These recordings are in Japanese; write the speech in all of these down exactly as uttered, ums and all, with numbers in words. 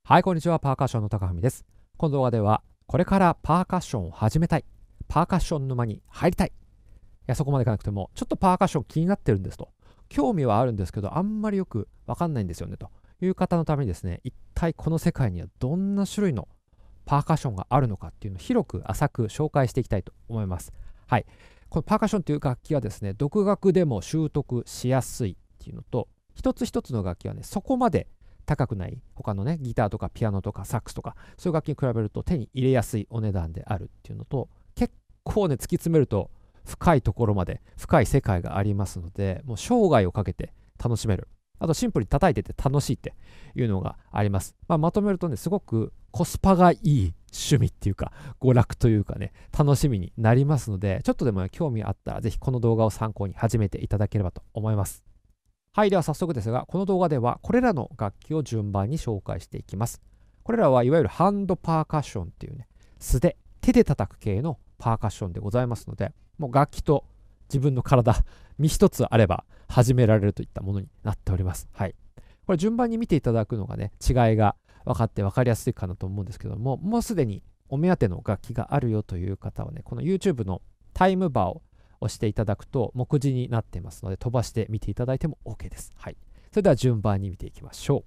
はい、こんにちは。パーカッションの高文です。この動画では、これからパーカッションを始めたい。パーカッション沼に入りたい。いや、そこまでいかなくても、ちょっとパーカッション気になってるんですと。興味はあるんですけど、あんまりよくわかんないんですよねという方のためにですね、一体この世界にはどんな種類のパーカッションがあるのかっていうのを広く浅く紹介していきたいと思います。はい。このパーカッションという楽器はですね、独学でも習得しやすいっていうのと、一つ一つの楽器はね、そこまで高くない他のねギターとかピアノとかサックスとかそういう楽器に比べると手に入れやすいお値段であるっていうのと、結構ね突き詰めると深いところまで深い世界がありますので、もう生涯をかけて楽しめる。あとシンプルに叩いてて楽しいっていうのがあります。まあ、まとめるとね、すごくコスパがいい趣味っていうか娯楽というかね、楽しみになりますので、ちょっとでも、ね、興味あったらぜひこの動画を参考に始めていただければと思います。はい、では早速ですが、この動画ではこれらの楽器を順番に紹介していきます。これらはいわゆるハンドパーカッションっていうね、素で手で叩く系のパーカッションでございますので、もう楽器と自分の体身一つあれば始められるといったものになっております。はい。これ順番に見ていただくのがね、違いが分かって分かりやすいかなと思うんですけども、もうすでにお目当ての楽器があるよという方はね、この YouTube のタイムバーを押していただくと目次になっていますので、飛ばして見ていただいても OK です。はい。それでは順番に見ていきましょう。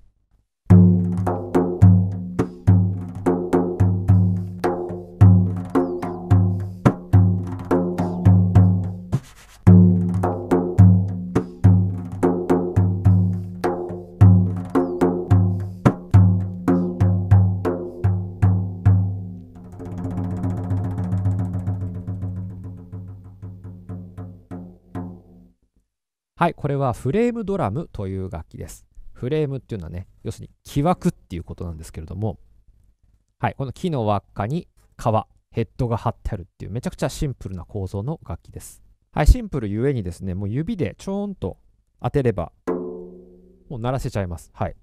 はい、これはフレームドラムという楽器です。フレームっていうのはね、要するに木枠っていうことなんですけれども、はい、この木の輪っかに皮、ヘッドが貼ってあるっていうめちゃくちゃシンプルな構造の楽器です。はい、シンプルゆえにですね、もう指でちょーんと当てれば、もう鳴らせちゃいます。はい。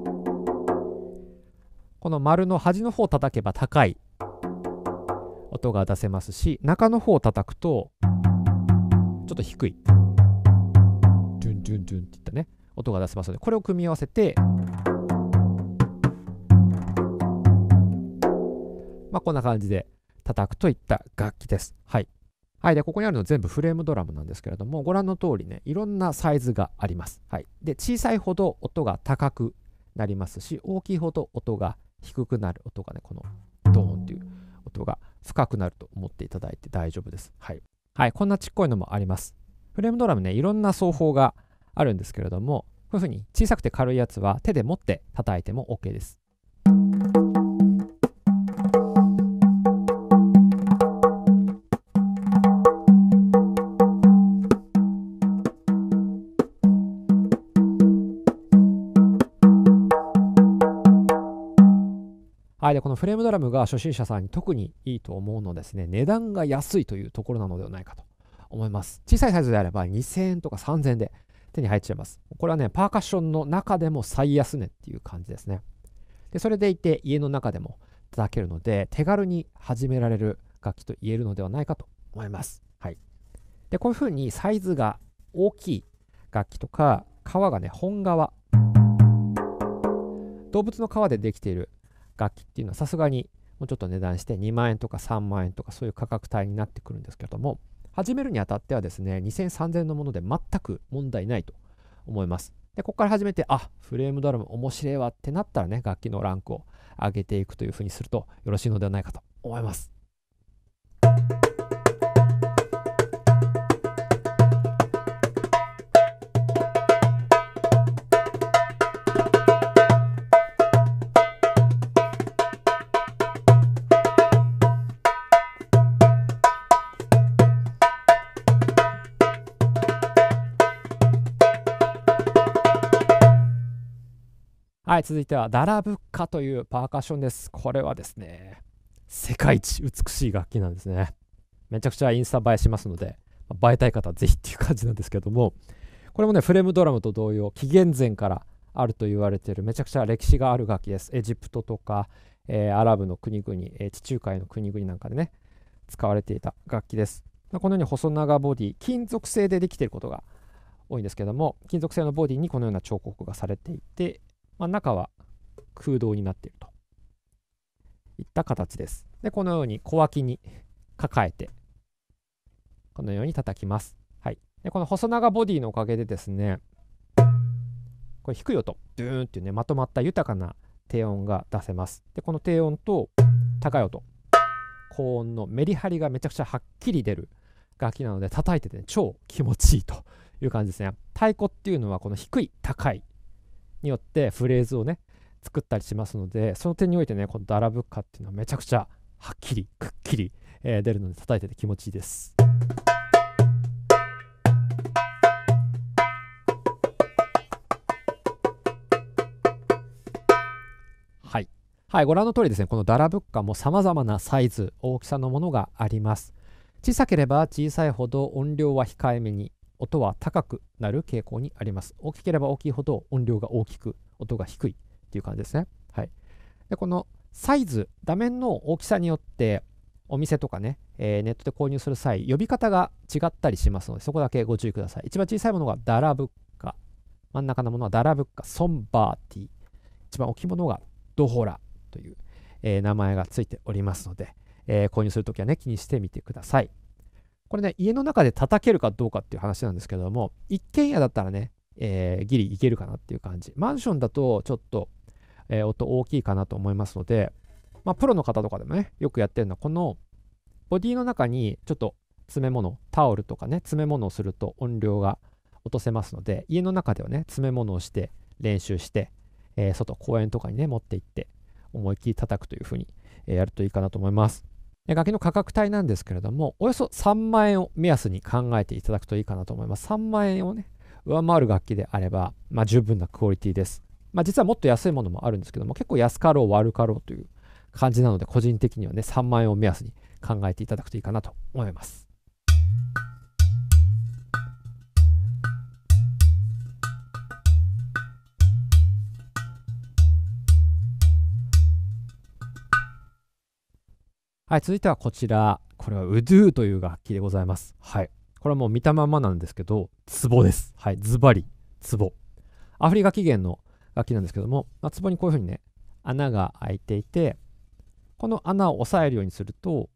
この丸の端の方を叩けば高い音が出せますし、中の方を叩くと、ちょっと低い。ドゥンドゥンドゥンっていったね、音が出せますので、これを組み合わせて、まあ、こんな感じで叩くといった楽器です。はい。はい。で、ここにあるの全部フレームドラムなんですけれども、ご覧の通りね、いろんなサイズがあります。はい。で、小さいほど音が高くなりますし、大きいほど音が低くなる音がね、このドーンっていう音が深くなると思っていただいて大丈夫です。はい。はい。こんなちっこいのもあります。フレームドラムね、いろんな奏法があるんですけれども、こういうふうに小さくて軽いやつは手で持って叩いても OK です。はい、でこのフレームドラムが初心者さんに特にいいと思うのですね、値段が安いというところなのではないかと思います。小さいサイズであればにせんえんとかさんぜんえんで手に入っちゃいます。これはね、パーカッションの中でも最安値っていう感じですね。で、それでいて家の中でも叩けるので、手軽に始められる楽器と言えるのではないかと思います。はい。で、こういう風にサイズが大きい楽器とか、皮がね、本革、動物の皮でできている楽器っていうのはさすがにもうちょっと値段してにまんえんとかさんまんえんとかそういう価格帯になってくるんですけども、始めるにあたってはですね、にせん、さんぜんえんのもので全く問題ないと思います。で、ここから始めて、あ、フレームドラム面白いわってなったらね、楽器のランクを上げていくというふうにするとよろしいのではないかと思います。はい、続いてはダラブッカというパーカッションです。これはですね、世界一美しい楽器なんですね。めちゃくちゃインスタ映えしますので、映えたい方はぜひっていう感じなんですけども、これもね、フレームドラムと同様、紀元前からあると言われているめちゃくちゃ歴史がある楽器です。エジプトとか、えー、アラブの国々、えー、地中海の国々なんかでね、使われていた楽器です。このように細長ボディ、金属製でできていることが多いんですけども、金属製のボディにこのような彫刻がされていて、まあ、中は空洞になっているといった形です。で、このように小脇に抱えて、このように叩きます。はい。で、この細長ボディのおかげでですね、これ低い音、ドゥーンっていうね、まとまった豊かな低音が出せます。で、この低音と高い音、高音のメリハリがめちゃくちゃはっきり出る楽器なので、叩いてて、ね、超気持ちいいという感じですね。太鼓っていうのはこの低い高いによってフレーズをね作ったりしますので、その点においてね、このダラブッカっていうのはめちゃくちゃはっきりくっきり、えー、出るので叩いてて気持ちいいです。はい、はい、ご覧の通りですね、このダラブッカも様々なサイズ、大きさのものがあります。小さければ小さいほど音量は控えめに、音は高くなる傾向にあります。大きければ大きいほど音量が大きく、音が低いっていう感じですね。はい。で、このサイズ、画面の大きさによって、お店とかね、えー、ネットで購入する際、呼び方が違ったりしますので、そこだけご注意ください。一番小さいものがダラブッカ、真ん中のものはダラブッカ、ソンバーティ、一番大きいものがドホラという、えー、名前がついておりますので、えー、購入するときはね、気にしてみてください。これね、家の中で叩けるかどうかっていう話なんですけども、一軒家だったらね、えー、ギリいけるかなっていう感じ。マンションだとちょっと、えー、音大きいかなと思いますので、まあ、プロの方とかでもね、よくやってるのは、このボディの中にちょっと詰め物、タオルとかね、詰め物をすると音量が落とせますので、家の中ではね、詰め物をして練習して、えー、外、公園とかにね、持って行って、思いっきり叩くというふうに、えー、やるといいかなと思います。楽器の価格帯なんですけれども、およそさんまんえんを目安に考えていただくといいかなと思います。さんまんえんをね、上回る楽器であれば、まあ、十分なクオリティです。まあ、実はもっと安いものもあるんですけども、結構安かろう悪かろうという感じなので、個人的にはね、さんまんえんを目安に考えていただくといいかなと思います。はい、続いてはこちら。これはウドゥーという楽器でございます。はい。これはもう見たままなんですけど、壺です。はい、ズバリ、壺。アフリカ起源の楽器なんですけども、まあ、壺にこういうふうにね、穴が開いていて、この穴を押さえるようにすると、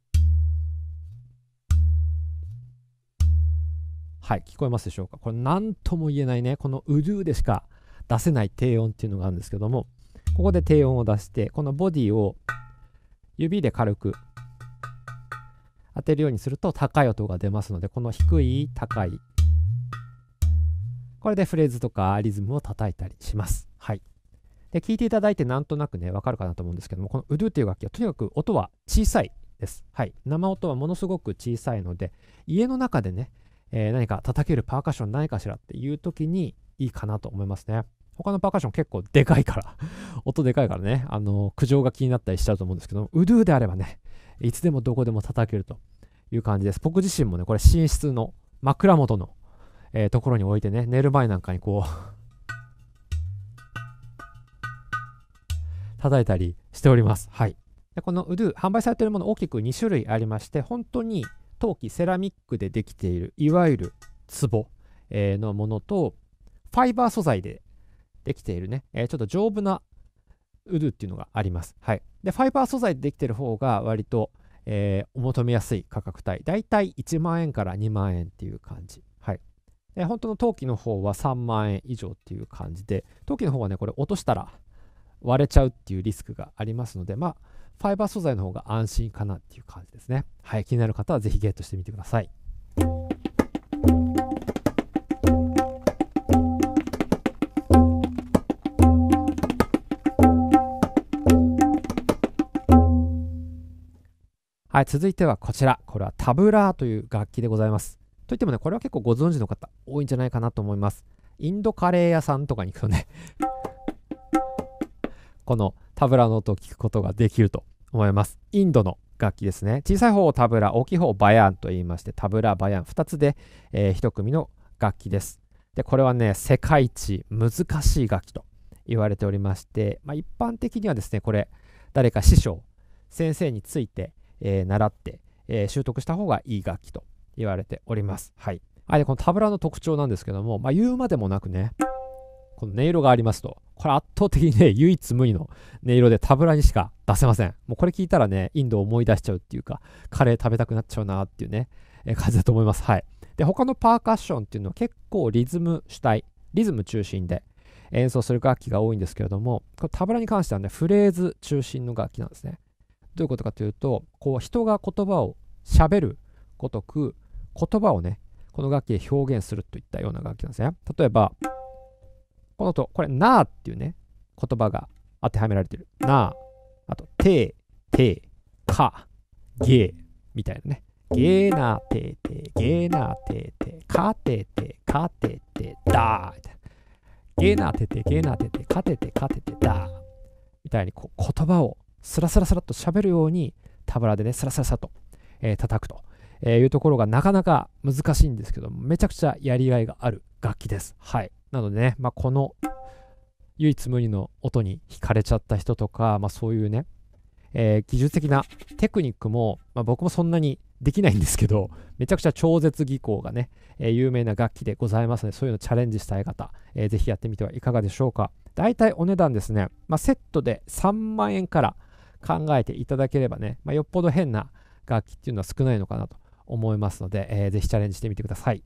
はい、聞こえますでしょうか。これ何とも言えないね、このウドゥーでしか出せない低音っていうのがあるんですけども、ここで低音を出して、このボディを指で軽く当てるようにすると高い音が出ますので、この低い、高い、これでフレーズとかリズムを叩いたりします。はい。で、聞いていただいてなんとなくね、わかるかなと思うんですけども、このウドゥっていう楽器はとにかく音は小さいです。はい。生音はものすごく小さいので、家の中でね、えー、何か叩けるパーカッションないかしらっていう時にいいかなと思いますね。他のパーカッション結構でかいから音でかいからね、あのー、苦情が気になったりしちゃうと思うんですけども、ウドゥであればね、いつでもどこでも叩けるという感じです。僕自身もね、これ寝室の枕元の、えー、ところに置いてね、寝る前なんかにこう叩いたりしております。はい。でこのウドゥ、販売されているもの大きくに種類ありまして、本当に陶器、セラミックでできている、いわゆる壺、えー、のものと、ファイバー素材でできているね、えー、ちょっと丈夫なウドゥっていうのがあります。はい。で、ファイバー素材でできている方が割と、えー、お求めやすい価格帯。だいたいいちまんえんからにまんえんっていう感じ。はい。で、本当の陶器の方はさんまんえん以上っていう感じで、陶器の方はね、これ落としたら割れちゃうっていうリスクがありますので、まあ、ファイバー素材の方が安心かなっていう感じですね。はい。気になる方はぜひゲットしてみてください。はい、続いてはこちら。これはタブラーという楽器でございます。といってもね、これは結構ご存知の方多いんじゃないかなと思います。インドカレー屋さんとかに行くとねこのタブラの音を聞くことができると思います。インドの楽器ですね。小さい方をタブラ、大きい方をバヤンと言いまして、タブラ、バヤン、ふたつで、えー、いち組の楽器です。で、これはね、世界一難しい楽器と言われておりまして、まあ、一般的にはですね、これ、誰か師匠、先生について、えー、習って、えー、習得した方がいい楽器と言われております。はい。あでこのタブラの特徴なんですけども、まあ、言うまでもなくね、 この音色がありますと、これ圧倒的にね、唯一無二の音色でタブラにしか出せません。もうこれ聞いたらね、インドを思い出しちゃうっていうか、カレー食べたくなっちゃうなっていうね、えー感じだと思います。はい。で、他のパーカッションっていうのは結構リズム主体、リズム中心で演奏する楽器が多いんですけれども、このタブラに関してはね、フレーズ中心の楽器なんですね。どういうことかというと、こう人が言葉を喋るごとく、言葉をね、この楽器で表現するといったような楽器なんですね。例えば、この音、これ、なーっていうね、言葉が当てはめられている。なー、あと、てー、てー、か、げー、みたいなね。げーなーてーてー、げーなーてーてー、かてーてー、かてーてー、だー、みたいな。げーなーてーてー、げーなーてーてー、かてーてー、かてーてー、だー、みたいにこう言葉をスラスラスラっと喋るようにタブラでね、スラスラスラと、えー、叩くと、えーいうところがなかなか難しいんですけども、めちゃくちゃやりがいがある楽器です。はい。なのでね、まあ、この唯一無二の音に惹かれちゃった人とか、まあ、そういうね、えー技術的なテクニックも、まあ、僕もそんなにできないんですけど、めちゃくちゃ超絶技巧がね、えー有名な楽器でございますので、そういうのチャレンジしたい方、えーぜひやってみてはいかがでしょうか。だいたいお値段ですね、まあ、セットでさんまん円から考えていただければね、まあ、よっぽど変な楽器っていうのは少ないのかなと思いますので、えーぜひチャレンジしてみてください。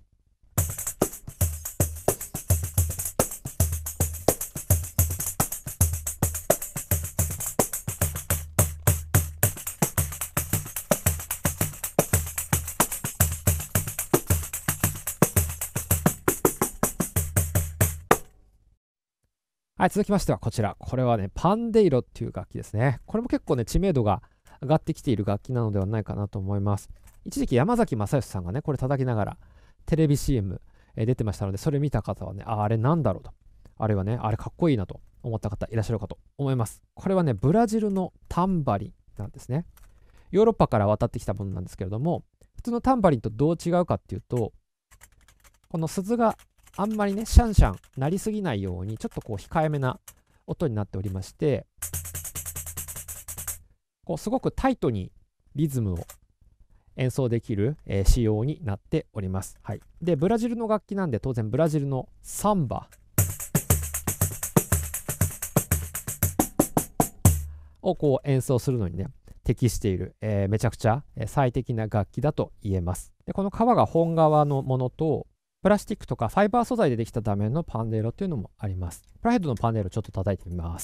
はい、続きましてはこちら。これはね、パンデイロっていう楽器ですね。これも結構ね、知名度が上がってきている楽器なのではないかなと思います。一時期山崎正義さんがね、これ叩きながらテレビ シーエム、えー出てましたので、それ見た方はね、あ、あれなんだろうと。あれはね、あれかっこいいなと思った方いらっしゃるかと思います。これはね、ブラジルのタンバリンなんですね。ヨーロッパから渡ってきたものなんですけれども、普通のタンバリンとどう違うかっていうと、この鈴があんまりね、シャンシャン鳴りすぎないように、ちょっとこう控えめな音になっておりまして、こうすごくタイトにリズムを演奏できる、えー仕様になっております。はい。で、ブラジルの楽器なんで、当然ブラジルのサンバをこう演奏するのにね、適している、えーめちゃくちゃえー最適な楽器だと言えます。で、この革が本革のものと、プラスチックとかファイバー素材でできたダメのパンデーロっていうのもあります。プラヘッドのパンデーロちょっと叩いてみます。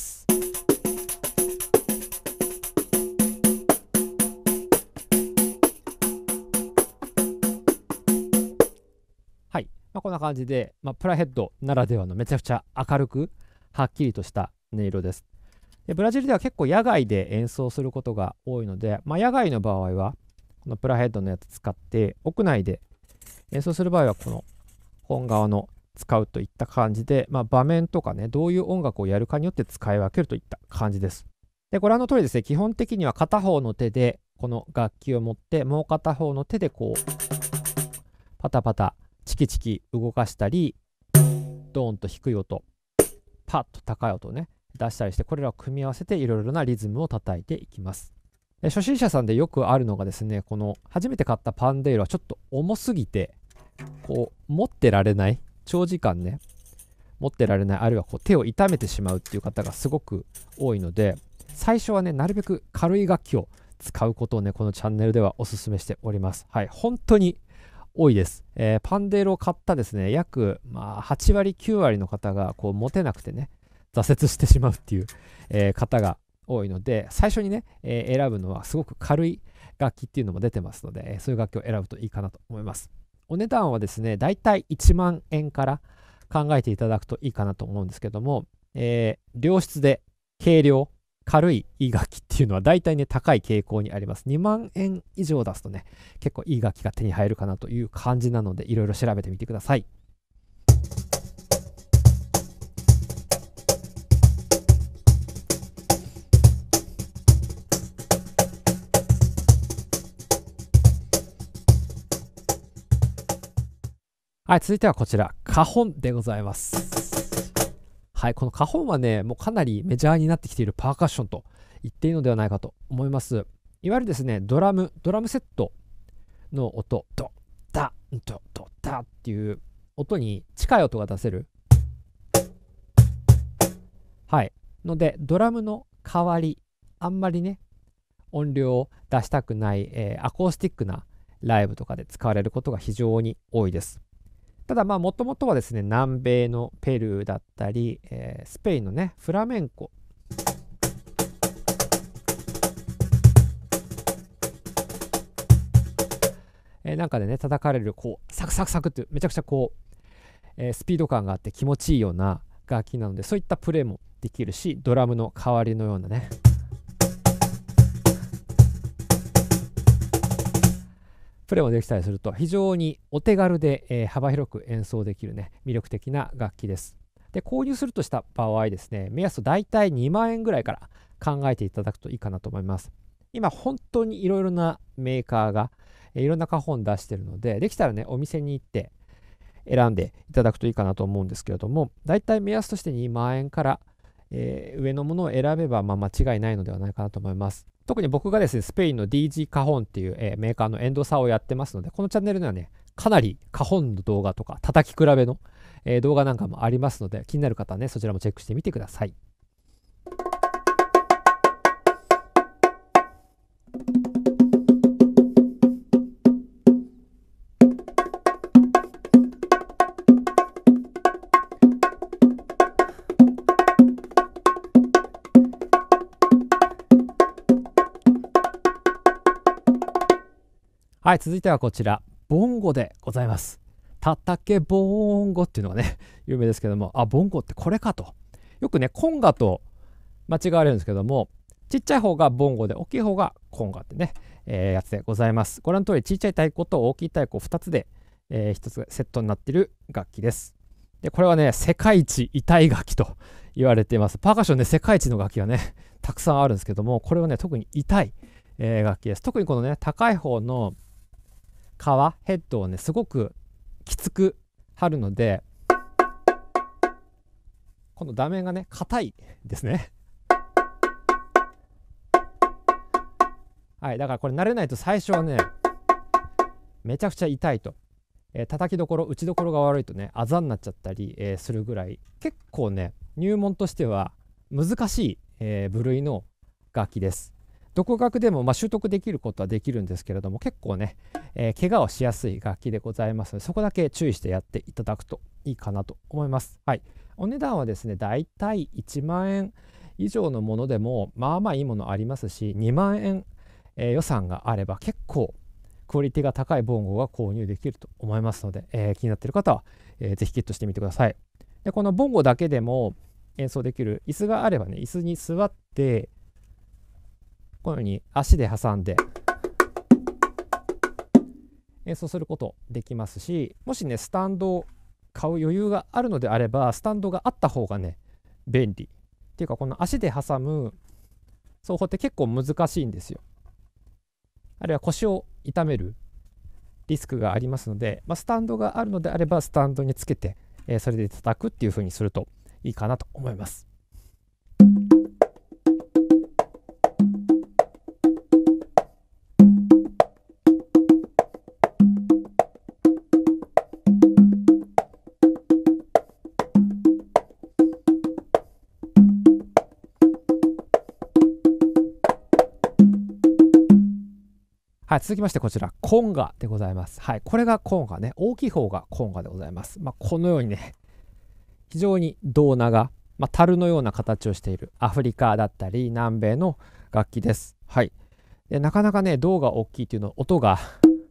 はい。まあ、こんな感じで、まあ、プラヘッドならではのめちゃくちゃ明るく、はっきりとした音色です。で、ブラジルでは結構野外で演奏することが多いので、まあ、野外の場合は、このプラヘッドのやつ使って、屋内で演奏する場合は、この本側の使うといった感じで、まあ、場面とかね、どういう音楽をやるかによって使い分けるといった感じです。で、ご覧の通りですね、基本的には片方の手でこの楽器を持って、もう片方の手でこう、パタパタ、チキチキ動かしたり、ドーンと低い音、パッと高い音をね、出したりして、これらを組み合わせていろいろなリズムを叩いていきます。で、初心者さんでよくあるのがですね、この初めて買ったパンデイロはちょっと重すぎて、こう持ってられない、長時間ね持ってられない、あるいはこう手を痛めてしまうっていう方がすごく多いので、最初はねなるべく軽い楽器を使うことをねこのチャンネルではお勧めしております。はい、本当に多いです。えーパンデーロを買ったですね約、まあ、はちわりきゅうわりの方がこう持てなくてね挫折してしまうっていう、えー方が多いので、最初にね、えー選ぶのはすごく軽い楽器っていうのも出てますので、えーそういう楽器を選ぶといいかなと思います。お値段はですね、だいたいいちまんえんから考えていただくといいかなと思うんですけども、えー良質で軽量、軽いいい楽器っていうのはだいたいね、高い傾向にあります。にまんえん以上出すとね、結構いい楽器が手に入るかなという感じなので、いろいろ調べてみてください。はい、続いてはこちら、カホンでございます。はい、このカホンはね、もうかなりメジャーになってきているパーカッションと言っていいのではないかと思います。いわゆるですね、ドラム、ドラムセットの音、ド、ダ、ド、ド、ダっていう音に近い音が出せるはい。ので、ドラムの代わり、あんまりね、音量を出したくない、えーアコースティックなライブとかで使われることが非常に多いです。ただまあもともとはですね、南米のペルーだったり、えースペインのね、フラメンコ、えーなんかでね、叩かれるこうサクサクサクってめちゃくちゃこう、えースピード感があって気持ちいいような楽器なので、そういったプレイもできるし、ドラムの代わりのようなね、プレイもできたりすると非常にお手軽で、えー幅広く演奏できるね、魅力的な楽器です。で、購入するとした場合ですね、目安だいたいにまん円ぐらいから考えていただくといいかなと思います。今本当にいろいろなメーカーがえーいろんなカホン出してるので、できたらね、お店に行って選んでいただくといいかなと思うんですけれども、だいたい目安としてにまん円から、えー上のものを選べば、まあ、間違いないのではないかなと思います。特に僕がですね、スペインの ディージー カホンっていう、えーメーカーのエンドサをやってますので、このチャンネルにはね、かなりカホンの動画とか、叩き比べの、えー動画なんかもありますので、気になる方はね、そちらもチェックしてみてください。はい、続いてはこちら、ボンゴでございます。たたけボンゴっていうのがね、有名ですけども、あ、ボンゴってこれかと。よくね、コンガと間違われるんですけども、ちっちゃい方がボンゴで、大きい方がコンガってね、えーやつでございます。ご覧の通り、ちっちゃい太鼓と大きい太鼓ふたつで、えー、ひとつセットになっている楽器です。で、これはね、世界一痛い楽器と言われています。パーカッションね、世界一の楽器がね、たくさんあるんですけども、これはね、特に痛い、えー楽器です。特にこのね、高い方の皮、ヘッドをね、すごくきつく張るので、この断面がね、硬いですね。はい、だからこれ慣れないと最初はね、めちゃくちゃ痛いと。えー叩きどころ、打ちどころが悪いとね、あざになっちゃったり、えーするぐらい、結構ね、入門としては難しい、えー部類の楽器です。独学でも、まあ、習得できることはできるんですけれども、結構ね、えー怪我をしやすい楽器でございますので、そこだけ注意してやっていただくといいかなと思います。はい。お値段はですね、だいたいいちまん円以上のものでも、まあまあいいものありますし、にまん円、えー予算があれば結構クオリティが高いボンゴが購入できると思いますので、えー気になっている方は、えーぜひゲットしてみてください。で、このボンゴだけでも演奏できる椅子があればね、椅子に座って、このように足で挟んで演奏することできますし、もしね、スタンドを買う余裕があるのであれば、スタンドがあった方がね、便利。っていうか、この足で挟む奏法って結構難しいんですよ。あるいは腰を痛めるリスクがありますので、まあ、スタンドがあるのであれば、スタンドにつけて、えーそれで叩くっていう風にするといいかなと思います。はい、続きましてこちら、コンガでございます。はい、これがコンガね。大きい方がコンガでございます。まあ、このようにね、非常に胴長、まあ、樽のような形をしているアフリカだったり南米の楽器です。はい。で、なかなかね、胴が大きいっていうの、音が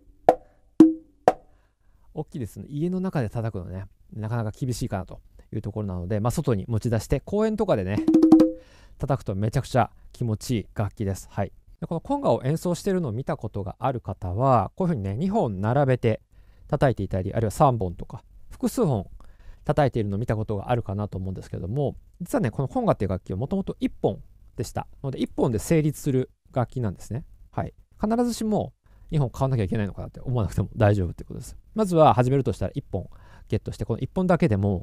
大きいですね。家の中で叩くのね、なかなか厳しいかなというところなので、まあ、外に持ち出して公園とかでね、叩くとめちゃくちゃ気持ちいい楽器です。はい。でこのコンガを演奏しているのを見たことがある方は、こういうふうにね、にほん並べて叩いていたり、あるいはさんぼんとか複数本叩いているのを見たことがあるかなと思うんですけども、実はね、このコンガっていう楽器はもともといっぽんでした。のでいっぽんで成立する楽器なんですね。はい。必ずしもにほん買わなきゃいけないのかなって思わなくても大丈夫ってことです。まずは始めるとしたらいっぽんゲットして、このいっぽんだけでも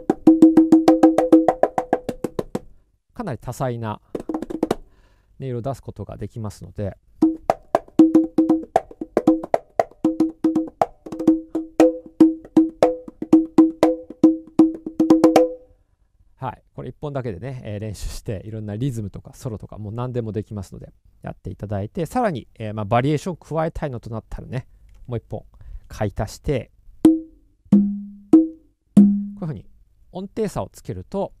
かなり多彩な音色を出すことができますので、はい、ここれいっぽんだけでね、えー練習していろんなリズムとかソロとかもう何でもできますのでやっていただいて、さらに、えーまあ、バリエーション加えたいのとなったらね、もういっぽん買い足して、こういうふうに音程差をつけると、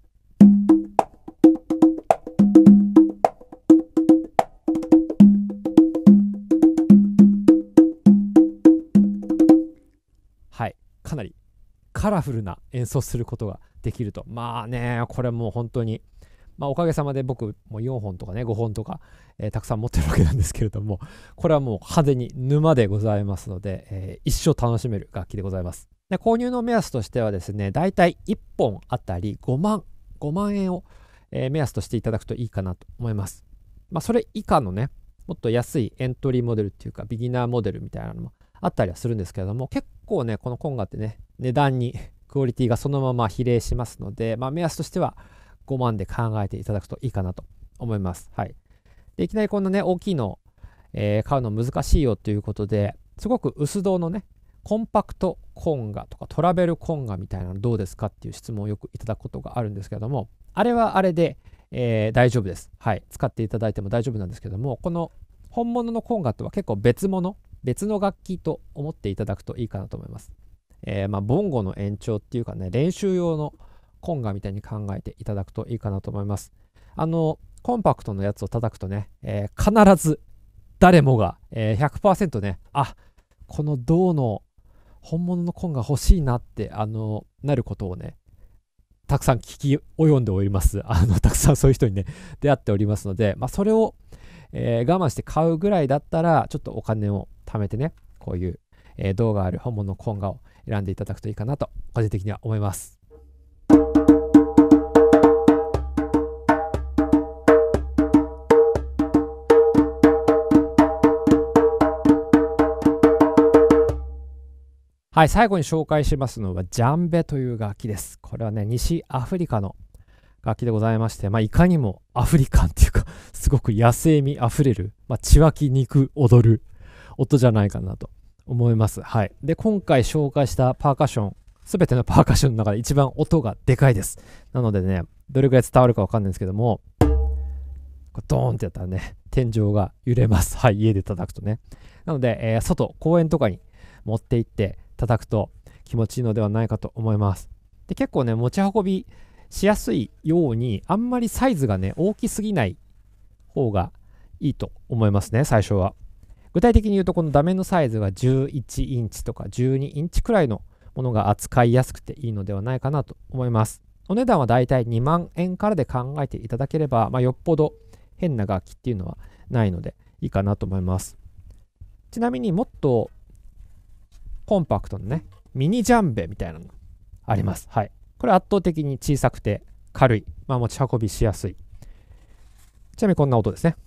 はい、かなりカラフルな演奏することができると。まあね、これもう本当に、まあ、おかげさまで僕もよんほんとかねごほんとか、えーたくさん持ってるわけなんですけれども、これはもう派手に沼でございますので、えー一生楽しめる楽器でございます。で、購入の目安としてはですね、だいたいいっぽんあたりごまん、ごまんえんを、えー目安としていただくといいかなと思います。まあ、それ以下のね、もっと安いエントリーモデルっていうかビギナーモデルみたいなのもあったりはするんですけれども、結構ねこのコンガってね値段にクオリティがそのまま比例しますので、まあ、目安としてはごまんで考えていただくといいかなと思います。はい。で、いきなりこんなね大きいのを、えー買うの難しいよということで、すごく薄胴のねコンパクトコンガとかトラベルコンガみたいなのどうですかっていう質問をよくいただくことがあるんですけれども、あれはあれで、えー大丈夫です。はい。使っていただいても大丈夫なんですけども、この本物のコンガとは結構別物、別の楽器と思っていただくといいかなと思います。えーまあ、ボンゴの延長っていうかね、練習用のコンガみたいに考えていただくといいかなと思います。あの、コンパクトのやつを叩くとね、えー必ず誰もが、えー、ひゃくパーセントね、あ、この銅の本物のコンガ欲しいなって、あの、なることをね、たくさん聞き及んでおります。あの、たくさんそういう人にね、出会っておりますので、まあ、それを、えー我慢して買うぐらいだったら、ちょっとお金を貯めてね、こういう、えー銅がある本物のコンガを選んでいただくといいかなと、個人的には思います。はい、最後に紹介しますのはジャンベという楽器です。これはね、西アフリカの楽器でございまして、まあ、いかにもアフリカンっていうか、すごく野生味あふれる、まあ、血湧き肉踊る音じゃないかなと思います。はい。で、今回紹介したパーカッション、すべてのパーカッションの中で一番音がでかいです。なのでね、どれぐらい伝わるかわかんないんですけども、こうドーンってやったらね、天井が揺れます。はい、家で叩くとね。なので、えー外、公園とかに持って行って叩くと気持ちいいのではないかと思います。で、結構ね、持ち運びしやすいように、あんまりサイズがね、大きすぎない方がいいと思いますね、最初は。具体的に言うと、このダメのサイズがじゅういちインチとかじゅうにインチくらいのものが扱いやすくていいのではないかなと思います。お値段はだいたいにまんえんからで考えていただければ、まあ、よっぽど変な楽器っていうのはないのでいいかなと思います。ちなみにもっとコンパクトなね、ミニジャンベみたいなのあります。はい。これ圧倒的に小さくて軽い。まあ持ち運びしやすい。ちなみにこんな音ですね。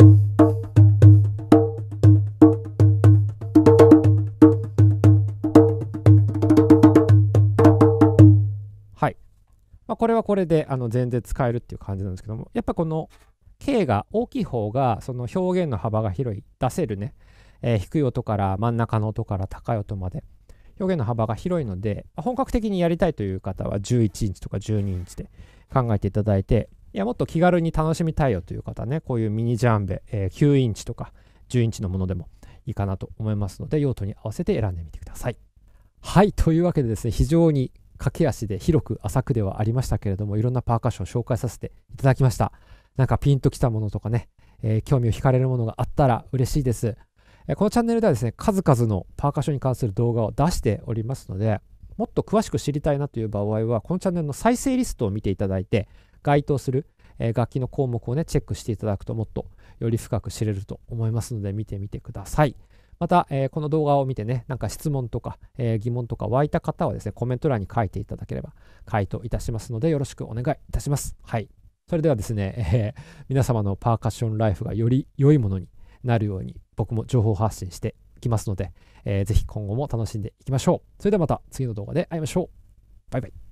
はい。まあ、これはこれであの全然使えるっていう感じなんですけども、やっぱこの K が大きい方がその表現の幅が広い、出せるね、えー低い音から真ん中の音から高い音まで表現の幅が広いので、本格的にやりたいという方はじゅういちインチとかじゅうにインチで考えていただいて、いやもっと気軽に楽しみたいよという方ね、こういうミニジャンベ、えーきゅうインチとかじゅうインチのものでもいいかなと思いますので、用途に合わせて選んでみてください。はい、というわけでですね、非常に駆け足で広く浅くではありましたけれども、いろんなパーカッションを紹介させていただきました。なんかピンときたものとかね、えー興味を惹かれるものがあったら嬉しいです。えーこのチャンネルではですね、数々のパーカッションに関する動画を出しておりますので、もっと詳しく知りたいなという場合は、このチャンネルの再生リストを見ていただいて、該当する、えー楽器の項目をね、チェックしていただくともっとより深く知れると思いますので、見てみてください。また、えーこの動画を見てね、なんか質問とか、えー疑問とか湧いた方はですね、コメント欄に書いていただければ回答いたしますので、よろしくお願いいたします。はい。それではですね、えー皆様のパーカッションライフがより良いものになるように、僕も情報発信していきますので、えーぜひ今後も楽しんでいきましょう。それではまた次の動画で会いましょう。バイバイ。